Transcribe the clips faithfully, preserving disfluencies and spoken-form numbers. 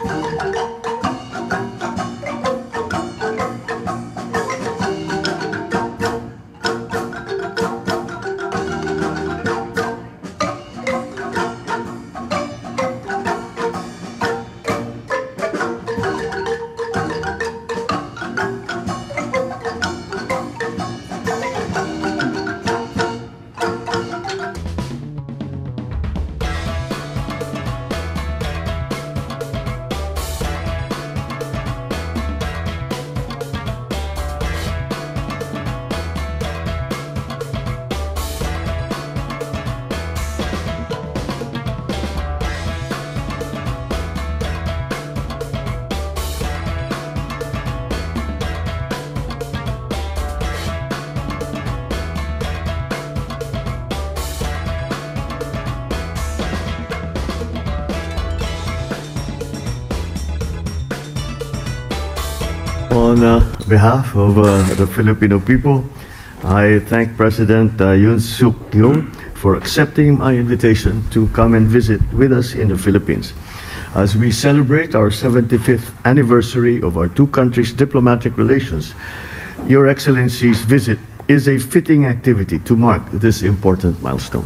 On uh, behalf of uh, the Filipino people, I thank President uh, Yoon Suk Yeol for accepting my invitation to come and visit with us in the Philippines. As we celebrate our seventy-fifth anniversary of our two countries' diplomatic relations, Your Excellency's visit is a fitting activity to mark this important milestone.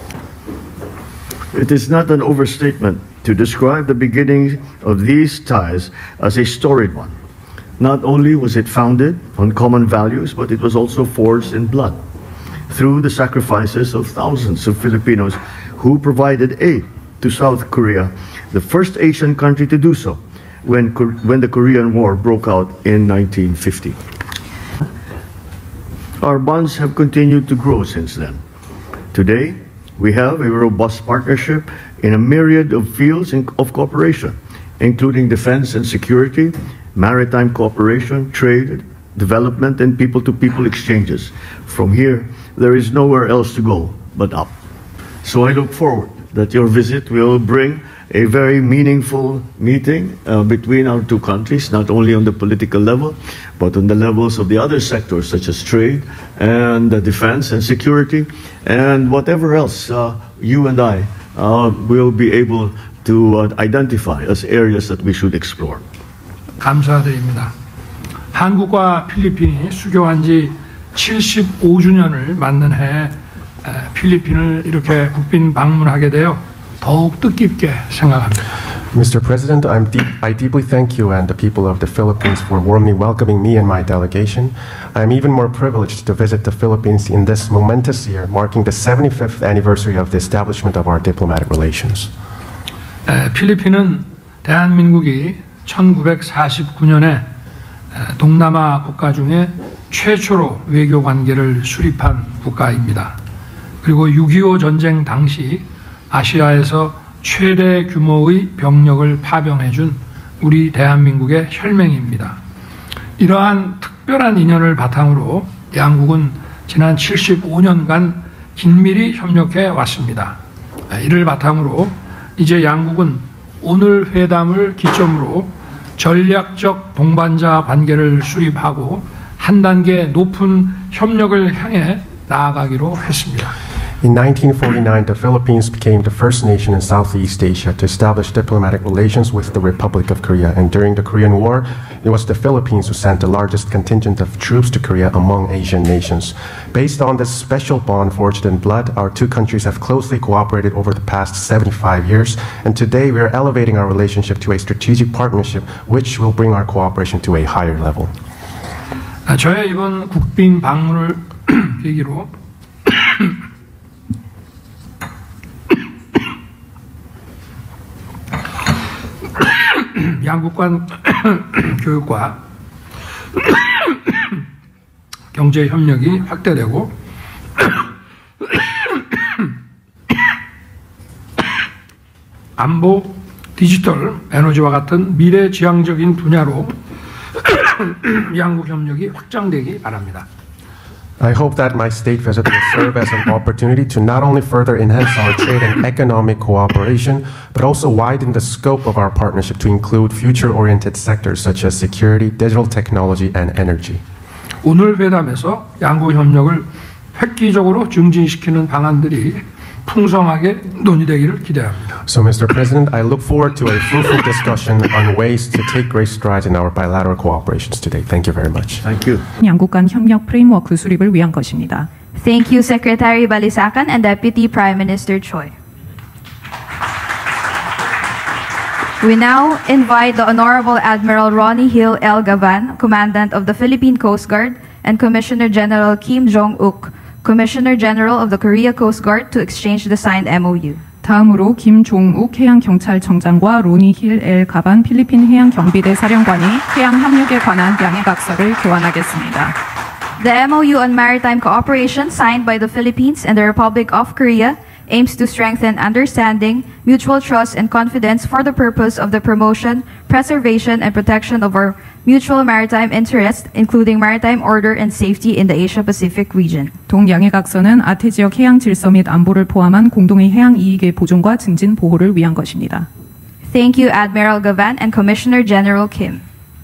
It is not an overstatement to describe the beginning of these ties as a storied one. Not only was it founded on common values, but it was also forged in blood through the sacrifices of thousands of Filipinos who provided aid to South Korea, the first Asian country to do so when, when the Korean War broke out in nineteen fifty. Our bonds have continued to grow since then. Today, we have a robust partnership in a myriad of fields of cooperation, including defense and security, maritime cooperation, trade, development, and people-to-people exchanges. From here, there is nowhere else to go but up. So I look forward that your visit will bring a very meaningful meeting uh, between our two countries, not only on the political level, but on the levels of the other sectors such as trade and uh, defense and security, and whatever else uh, you and I uh, will be able to uh, identify as areas that we should explore. 감사드립니다. 한국과 필리핀이 수교한 지 칠십오 주년을 맞는 해에 필리핀을 이렇게 국빈 방문하게 되어 더욱 뜻깊게 생각합니다. Mister President, I'm deep, I deeply thank you and the people of the Philippines for warmly welcoming me and my delegation. I am even more privileged to visit the Philippines in this momentous year, marking the seventy-fifth anniversary of the establishment of our diplomatic relations. 에, 필리핀은 대한민국이 천구백사십구 년에 동남아 국가 중에 최초로 외교 관계를 수립한 국가입니다. 그리고 육이오 전쟁 당시 아시아에서 최대 규모의 병력을 파병해준 우리 대한민국의 혈맹입니다. 이러한 특별한 인연을 바탕으로 양국은 지난 칠십오 년간 긴밀히 협력해 왔습니다. 이를 바탕으로 이제 양국은 오늘 회담을 기점으로 전략적 동반자 관계를 수립하고 한 단계 높은 협력을 향해 나아가기로 했습니다. In nineteen forty-nine, the Philippines became the first nation in Southeast Asia to establish diplomatic relations with the Republic of Korea. And during the Korean War, it was the Philippines who sent the largest contingent of troops to Korea among Asian nations. Based on this special bond forged in blood, our two countries have closely cooperated over the past seventy-five years. And today, we are elevating our relationship to a strategic partnership, which will bring our cooperation to a higher level. 저의 이번 국빈 방문을 계기로 양국 간 교육과 경제 협력이 확대되고 안보, 디지털, 에너지와 같은 미래지향적인 분야로 양국 협력이 확장되기 바랍니다. I hope that my state visit will serve as an opportunity to not only further enhance our trade and economic cooperation, but also widen the scope of our partnership to include future-oriented sectors such as security, digital technology, and energy. 오늘 회담에서 양국 협력을 획기적으로 증진시키는 방안들이 풍성하게 논의되기를 기대합니다. So, Mister President, I look forward to a fruitful discussion on ways to take great strides in our bilateral cooperations today. Thank you very much. Thank you. 양국 간 협력 프레임워크 수립을 위한 것입니다. Thank you, Secretary Balisacan and Deputy Prime Minister Choi. We now invite the Honorable Admiral Ronnie Hill L. Gavan, Commandant of the Philippine Coast Guard, and Commissioner General Kim Jong-uk, Commissioner General of the Korea Coast Guard, to exchange the signed M O U. 다음으로 김종욱 해양경찰청장과 로니 힐 엘 가반 필리핀 해양경비대 사령관이 해양 협력에 관한 양해각서를 교환하겠습니다. The M O U on maritime cooperation signed by the Philippines and the Republic of Korea aims to strengthen understanding, mutual trust, and confidence for the purpose of the promotion, preservation, and protection of our mutual maritime interests, including maritime order and safety in the Asia-Pacific region. 동양해각서는 아태 지역 해양 질서 및 안보를 포함한 공동의 해양 이익의 보존과 증진 보호를 위한 것입니다. Thank you, Admiral Gavan and Commissioner General Kim.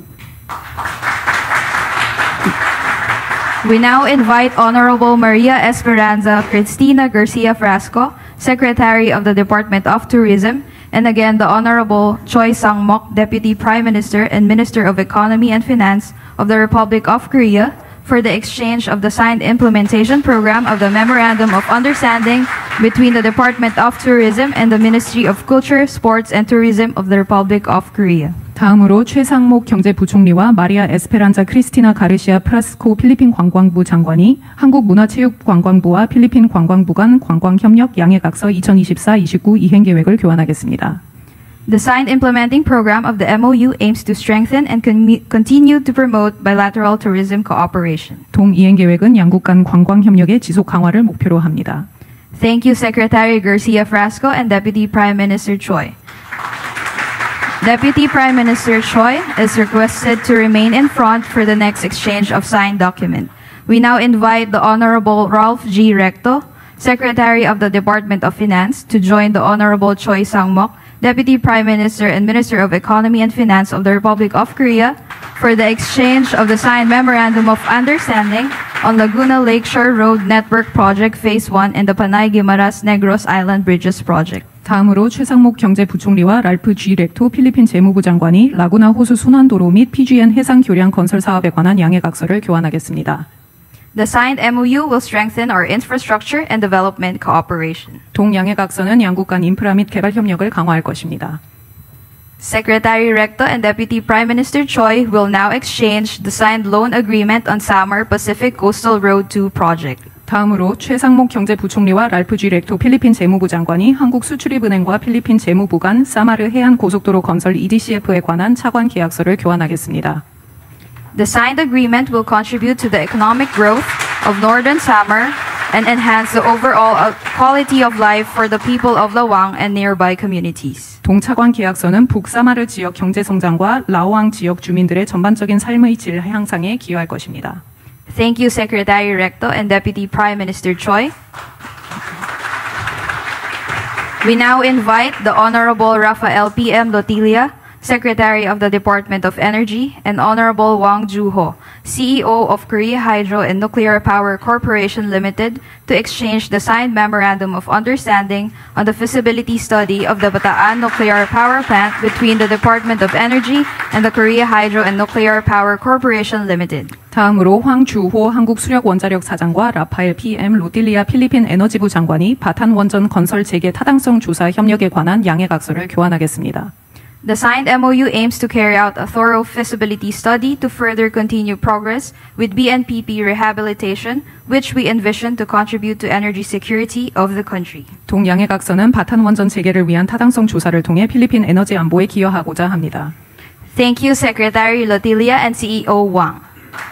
We now invite Honorable Maria Esperanza Cristina Garcia Frasco, Secretary of the Department of Tourism, and again the Honorable Choi Sang-mok, Deputy Prime Minister and Minister of Economy and Finance of the Republic of Korea, for the exchange of the signed implementation program of the Memorandum of Understanding between the Department of Tourism and the Ministry of Culture, Sports, and Tourism of the Republic of Korea. 다음으로 최상목 경제부총리와 마리아 에스페란자 크리스티나 가르시아 프라스코 필리핀 관광부 장관이 한국문화체육관광부와 필리핀 관광부 간 관광협력 양해각서 이천이십사 이십구 이행 계획을 교환하겠습니다. The signed implementing program of the M O U aims to strengthen and con- continue to promote bilateral tourism cooperation. 동이행 계획은 양국 간 관광협력의 지속 강화를 목표로 합니다. Thank you, Secretary Garcia Frasco and Deputy Prime Minister Choi. Deputy Prime Minister Choi is requested to remain in front for the next exchange of signed document. We now invite the Honorable Ralph G. Recto, Secretary of the Department of Finance, to join the Honorable Choi Sang-mok, Deputy Prime Minister and Minister of Economy and Finance of the Republic of Korea, for the exchange of the signed Memorandum of Understanding on Laguna Lakeshore Road Network Project Phase one and the Panay-Guimaras Negros Island Bridges Project. 다음으로 최상목 경제부총리와 랄프 G. 렉토 필리핀 재무부 장관이 라구나 호수 순환도로 및 피지엔 해상 교량 건설 사업에 관한 양해각서를 교환하겠습니다. The signed M O U will strengthen our infrastructure and development cooperation. 동양해각서는 양국 간 인프라 및 개발 협력을 강화할 것입니다. Secretary Recto and Deputy Prime Minister Choi will now exchange the signed loan agreement on Samar Pacific Coastal Road two project. 다음으로 최상목 경제부총리와 랄프 G. 렉토 필리핀 재무부 장관이 한국수출입은행과 필리핀 재무부 간 사마르 해안 고속도로 건설 이디씨에프에 관한 차관 계약서를 교환하겠습니다. The signed agreement will contribute to the economic growth of Northern Samar and enhance the overall quality of life for the people of Lawang and nearby communities. 동차관 계약서는 북사마르 지역 경제 성장과 라오앙 지역 주민들의 전반적인 삶의 질 향상에 기여할 것입니다. Thank you, Secretary Recto and Deputy Prime Minister Choi. We now invite the Honorable Rafael P M Lotilia, Secretary of the Department of Energy, and Honorable Wang Joo-ho, C E O of Korea Hydro and Nuclear Power Corporation Limited, to exchange the signed Memorandum of Understanding on the feasibility study of the Bataan Nuclear Power Plant between the Department of Energy and the Korea Hydro and Nuclear Power Corporation Limited. 다음으로 황주호 한국수력원자력 사장과 라파엘 P M 로틸리아 필리핀 에너지부 장관이 바탄 원전 건설 재개 타당성 조사 협력에 관한 양해각서를 교환하겠습니다. The signed M O U aims to carry out a thorough feasibility study to further continue progress with B N P P rehabilitation, which we envision to contribute to energy security of the country. 동양해각서는 바탄 원전 재개를 위한 타당성 조사를 통해 필리핀 에너지 안보에 기여하고자 합니다. Thank you, Secretary Lotilia and C E O Wang.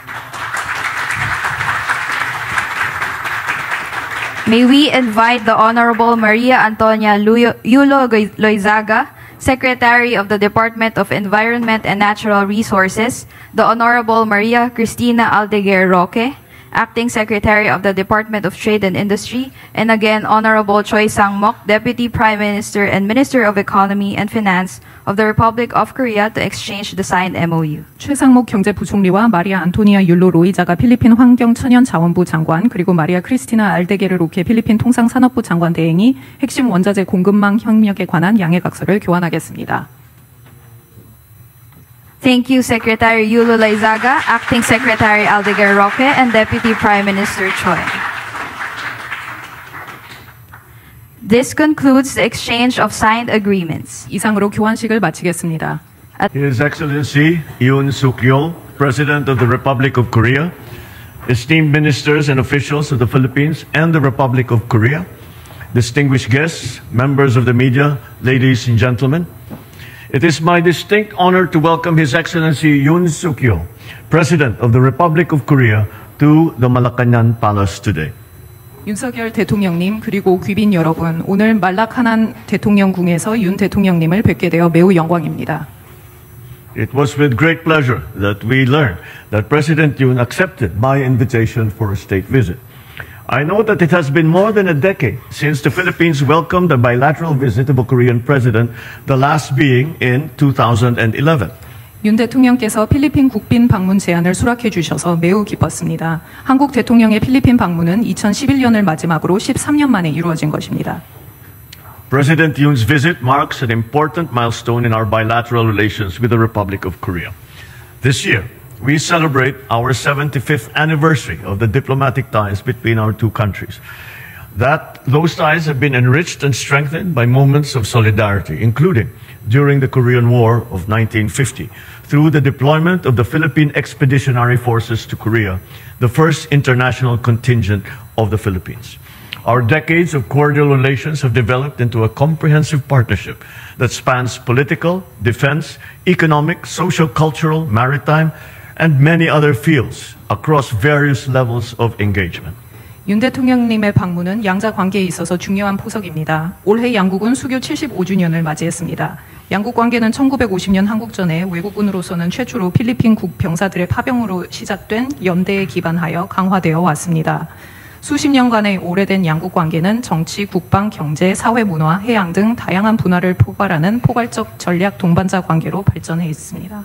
May we invite the Honorable Maria Antonia Yulo Loizaga, Secretary of the Department of Environment and Natural Resources, the Honorable Maria Cristina Aldeguer Roque, Acting Secretary of the Department of Trade and Industry, and again, Honorable Choi Sang-mok, Deputy Prime Minister and Minister of Economy and Finance of the Republic of Korea, to exchange the signed M O U. 최상목 경제부총리와 마리아 안토니아 율로 로이자가 필리핀 환경천연자원부 장관, 그리고 마리아 크리스티나 알데게르 로케 필리핀 통상산업부 장관 대행이 핵심 원자재 공급망 협력에 관한 양해각서를 교환하겠습니다. Thank you, Secretary Yulo Laizaga, Acting Secretary Aldeguer Roque, and Deputy Prime Minister Choi. This concludes the exchange of signed agreements. 이상으로 교환식을 마치겠습니다. His Excellency Yoon Suk-yeol, President of the Republic of Korea, esteemed ministers and officials of the Philippines and the Republic of Korea, distinguished guests, members of the media, ladies and gentlemen, it is my distinct honor to welcome His Excellency Yoon Suk-yeol, President of the Republic of Korea, to the Malacañang Palace today. 윤석열 대통령님, 그리고 귀빈 여러분, 오늘 말라카난 대통령궁에서 윤 대통령님을 뵙게 되어 매우 영광입니다. It was with great pleasure that we learned that President Yoon accepted my invitation for a state visit. I know that it has been more than a decade since the Philippines welcomed a bilateral visit of a Korean president, the last being in two thousand eleven. 윤 대통령께서 필리핀 국빈 방문 제안을 수락해 주셔서 매우 기뻤습니다. 한국 대통령의 필리핀 방문은 이천십일 년을 마지막으로 십삼 년 만에 이루어진 것입니다. President Yoon's visit marks an important milestone in our bilateral relations with the Republic of Korea. This year, we celebrate our seventy-fifth anniversary of the diplomatic ties between our two countries. That those ties have been enriched and strengthened by moments of solidarity, including during the Korean War of nineteen fifty, through the deployment of the Philippine Expeditionary Forces to Korea, the first international contingent of the Philippines. Our decades of cordial relations have developed into a comprehensive partnership that spans political, defense, economic, social-cultural, maritime, and many other fields across various levels of engagement. 윤 대통령님의 방문은 양자 관계에 있어서 중요한 포석입니다. 올해 양국은 수교 칠십오 주년을 맞이했습니다. 양국 관계는 천구백오십 년 한국전에 외국군으로서는 최초로 필리핀 국 병사들의 파병으로 시작된 연대에 기반하여 강화되어 왔습니다. 수십 년간의 오래된 양국 관계는 정치, 국방, 경제, 사회, 문화, 해양 등 다양한 분야를 포괄하는 포괄적 전략 동반자 관계로 발전해 있습니다.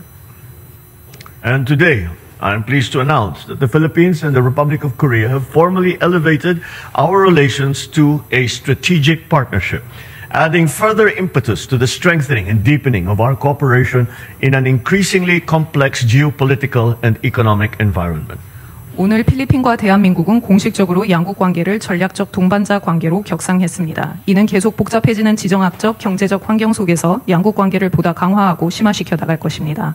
And today, I am pleased to announce that the Philippines and the Republic of Korea have formally elevated our relations to a strategic partnership, adding further impetus to the strengthening and deepening of our cooperation in an increasingly complex geopolitical and economic environment. 오늘 필리핀과 대한민국은 공식적으로 양국 관계를 전략적 동반자 관계로 격상했습니다. 이는 계속 복잡해지는 지정학적, 경제적 환경 속에서 양국 관계를 보다 강화하고 심화시켜 나갈 것입니다.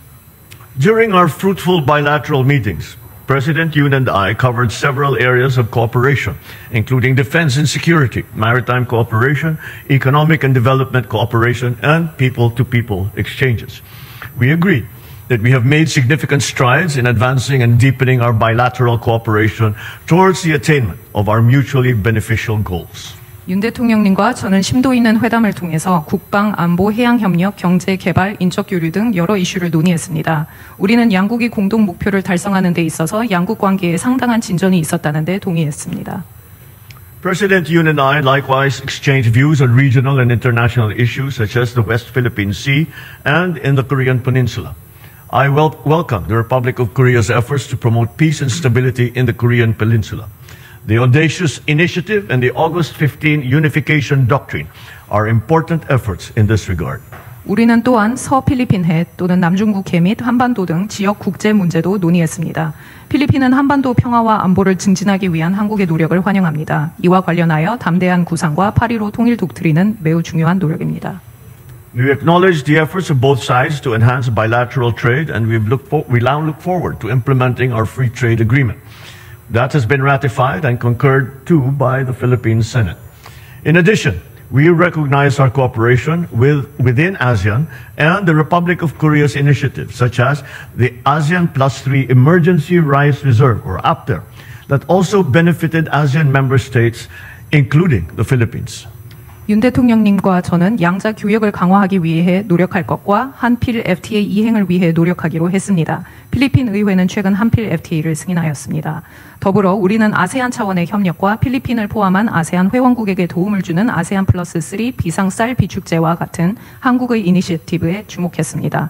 During our fruitful bilateral meetings, President Yoon and I covered several areas of cooperation, including defense and security, maritime cooperation, economic and development cooperation, and people-to-people exchanges. We agreed that we have made significant strides in advancing and deepening our bilateral cooperation towards the attainment of our mutually beneficial goals. 윤 대통령님과 저는 심도 있는 회담을 통해서 국방, 안보, 해양 협력, 경제, 개발, 인적 교류 등 여러 이슈를 논의했습니다. 우리는 양국이 공동 목표를 달성하는 데 있어서 양국 관계에 상당한 진전이 있었다는 데 동의했습니다. President Yoon and I likewise exchanged views on regional and international issues such as the West Philippine Sea and in the Korean Peninsula. I wel- welcome the Republic of Korea's efforts to promote peace and stability in the Korean Peninsula. The audacious initiative and the August fifteenth Unification Doctrine are important efforts in this regard. 우리는 또한 서필리핀해 또는 남중국해 및 한반도 등 지역 국제 문제도 논의했습니다. 필리핀은 한반도 평화와 안보를 증진하기 위한 한국의 노력을 환영합니다. 이와 관련하여 담대한 구상과 팔일오 통일 독트린은 매우 중요한 노력입니다. We acknowledge the efforts of both sides to enhance bilateral trade, and we look for, we now look forward to implementing our free trade agreement. That has been ratified and concurred to by the Philippine Senate. In addition, we recognize our cooperation with, within ASEAN and the Republic of Korea's initiatives, such as the ASEAN Plus Three Emergency Rice Reserve, or APTER, that also benefited ASEAN member states, including the Philippines. 윤 대통령님과 저는 양자 교역을 강화하기 위해 노력할 것과 한필 에프티에이 이행을 위해 노력하기로 했습니다. 필리핀 의회는 최근 한필 에프티에이를 승인하였습니다. 더불어 우리는 아세안 차원의 협력과 필리핀을 포함한 아세안 회원국에게 도움을 주는 아세안 플러스 삼 비상쌀 비축제와 같은 한국의 이니셔티브에 주목했습니다.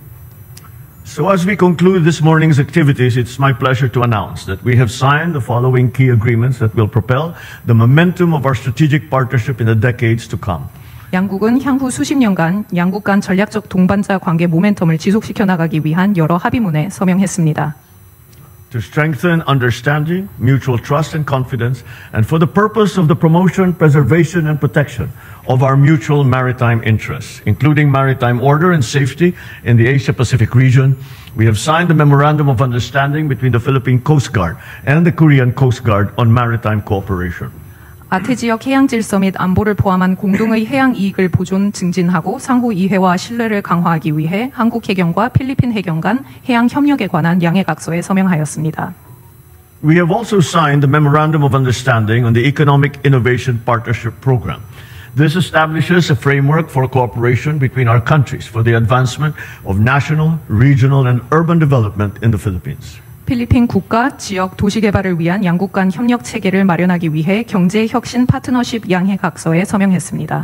So as we conclude this morning's activities, it's my pleasure to announce that we have signed the following key agreements that will propel the momentum of our strategic partnership in the decades to come. 양국은 향후 수십 년간 양국 간 전략적 동반자 관계 모멘텀을 지속시켜 나가기 위한 여러 합의문에 서명했습니다. To strengthen understanding, mutual trust and confidence, and for the purpose of the promotion, preservation, and protection of our mutual maritime interests, including maritime order and safety in the Asia-Pacific region, we have signed the Memorandum of Understanding between the Philippine Coast Guard and the Korean Coast Guard on maritime cooperation. 아태 지역 해양 질서 및 안보를 포함한 공동의 해양 이익을 보존 증진하고 상호 이해와 신뢰를 강화하기 위해 한국 해경과 필리핀 해경 간 해양 협력에 관한 양해각서에 서명하였습니다. We have also signed the Memorandum of Understanding on the Economic Innovation Partnership Program. This establishes a framework for cooperation between our countries for the advancement of national, regional, and urban development in the Philippines. 필리핀 국가, 지역, 도시 개발을 위한 양국 간 협력 체계를 마련하기 위해 경제 혁신 파트너십 양해각서에 서명했습니다.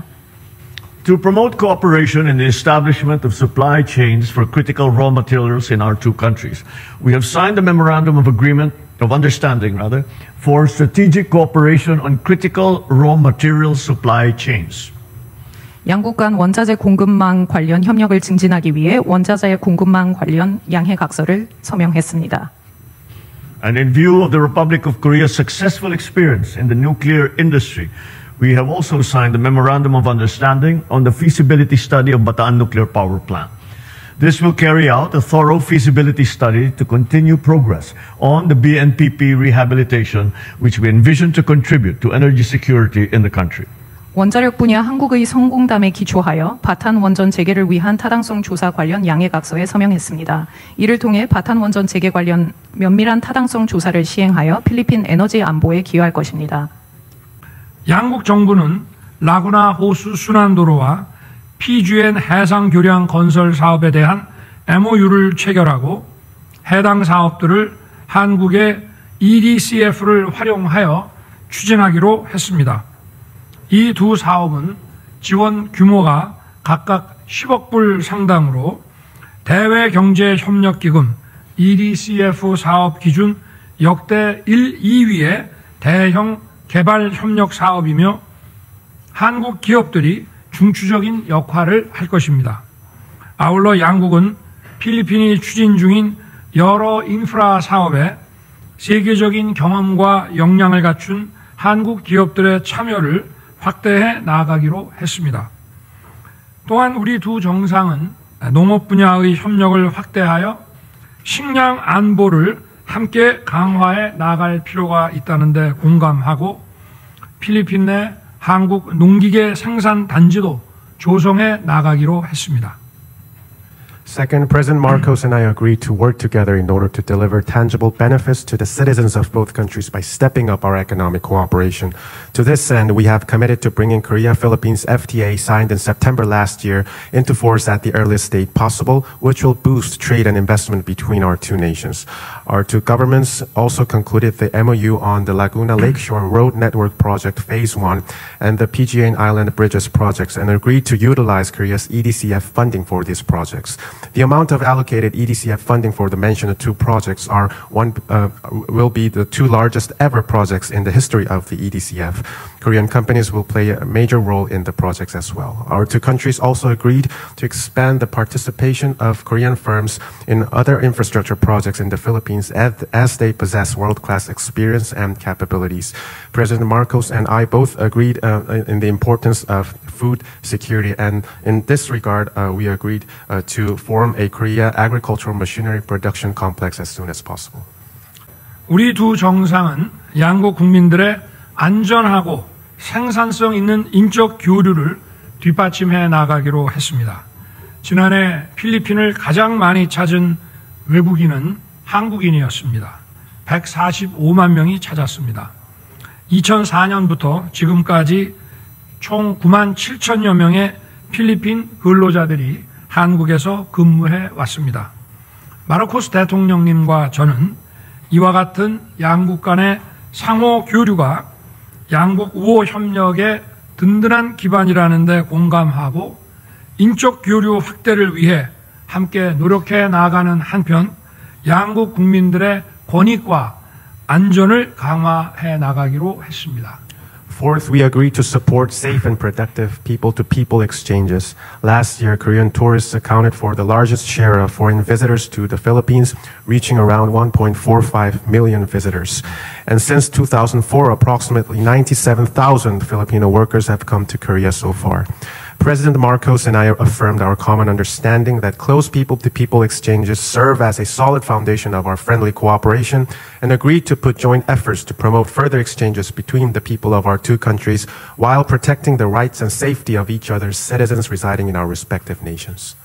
To promote cooperation in the establishment of supply chains for critical raw materials in our two countries, we have signed a memorandum of agreement of understanding rather for strategic cooperation on critical raw material supply chains. 양국 간 원자재 공급망 관련 협력을 증진하기 위해 원자재 공급망 관련 양해각서를 서명했습니다. And in view of the Republic of Korea's successful experience in the nuclear industry, we have also signed a Memorandum of Understanding on the feasibility study of Bataan Nuclear Power Plant. This will carry out a thorough feasibility study to continue progress on the B N P P rehabilitation, which we envision to contribute to energy security in the country. 원자력 분야 한국의 성공담에 기초하여 바탄 원전 재개를 위한 타당성 조사 관련 양해각서에 서명했습니다. 이를 통해 바탄 원전 재개 관련 면밀한 타당성 조사를 시행하여 필리핀 에너지 안보에 기여할 것입니다. 양국 정부는 라구나 호수 순환도로와 피지엔 해상 교량 건설 사업에 대한 엠오유를 체결하고 해당 사업들을 한국의 이디씨에프를 활용하여 추진하기로 했습니다. 이 두 사업은 지원 규모가 각각 십억 불 상당으로 대외경제협력기금 이디씨에프 사업 기준 역대 일, 이 위의 대형 개발협력 사업이며 한국 기업들이 중추적인 역할을 할 것입니다. 아울러 양국은 필리핀이 추진 중인 여러 인프라 사업에 세계적인 경험과 역량을 갖춘 한국 기업들의 참여를 확대해 나아가기로 했습니다. 또한 우리 두 정상은 농업 분야의 협력을 확대하여 식량 안보를 함께 강화해 나아갈 필요가 있다는 데 공감하고 필리핀 내 한국 농기계 생산 단지도 조성해 나가기로 했습니다. Second, President Marcos and I agreed to work together in order to deliver tangible benefits to the citizens of both countries by stepping up our economic cooperation. To this end, we have committed to bringing Korea-Philippines F T A signed in September last year into force at the earliest date possible, which will boost trade and investment between our two nations. Our two governments also concluded the M O U on the Laguna Lakeshore Road Network Project Phase one and the P G N Island Bridges projects and agreed to utilize Korea's E D C F funding for these projects. The amount of allocated E D C F funding for the mentioned two projects are one uh, will be the two largest ever projects in the history of the E D C F. Korean companies will play a major role in the projects as well. Our two countries also agreed to expand the participation of Korean firms in other infrastructure projects in the Philippines as, as they possess world-class experience and capabilities. President Marcos and I both agreed uh, in the importance of food security, and in this regard, uh, we agreed uh, to form a Korea agricultural machinery production complex as soon as possible. 우리 두 정상은 양국 국민들의 안전하고 생산성 있는 인적 교류를 뒷받침해 나가기로 했습니다. 지난해 필리핀을 가장 많이 찾은 외국인은 한국인이었습니다. 백사십오만 명이 찾았습니다. 이천사 년부터 지금까지 총 구만 칠천여 명의 필리핀 근로자들이 한국에서 근무해 왔습니다. 마르코스 대통령님과 저는 이와 같은 양국 간의 상호 교류가 양국 우호 협력의 든든한 기반이라는 데 공감하고 인적 교류 확대를 위해 함께 노력해 나가는 한편 양국 국민들의 권익과 안전을 강화해 나가기로 했습니다. Fourth, we agreed to support safe and productive people-to-people exchanges. Last year, Korean tourists accounted for the largest share of foreign visitors to the Philippines, reaching around one point four five million visitors. And since two thousand four, approximately ninety-seven thousand Filipino workers have come to Korea so far. President Marcos and I affirmed our common understanding that close people-to-people exchanges serve as a solid foundation of our friendly cooperation and agreed to put joint efforts to promote further exchanges between the people of our two countries while protecting the rights and safety of each other's citizens residing in our respective nations.